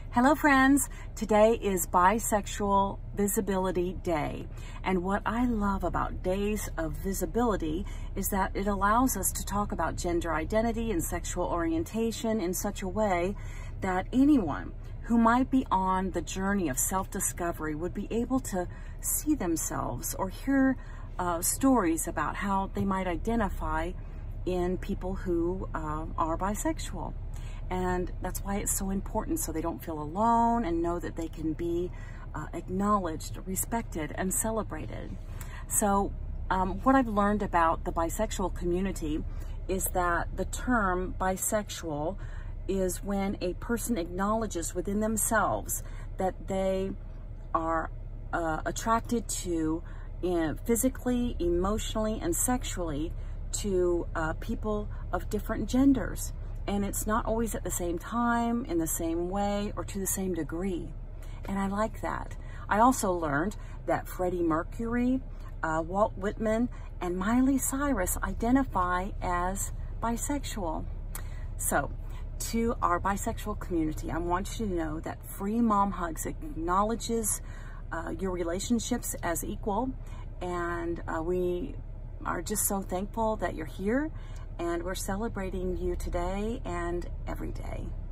Hello friends, today is Bisexual Visibility Day, and what I love about Days of Visibility is that it allows us to talk about gender identity and sexual orientation in such a way that anyone who might be on the journey of self-discovery would be able to see themselves or hear stories about how they might identify in people who are bisexual. And that's why it's so important, so they don't feel alone and know that they can be acknowledged, respected, and celebrated. So what I've learned about the bisexual community is that the term bisexual is when a person acknowledges within themselves that they are attracted to physically, emotionally, and sexually to people of different genders. And it's not always at the same time, in the same way, or to the same degree. And I like that. I also learned that Freddie Mercury, Walt Whitman, and Miley Cyrus identify as bisexual. So, to our bisexual community, I want you to know that Free Mom Hugs acknowledges your relationships as equal, and we are just so thankful that you're here. And we're celebrating you today and every day.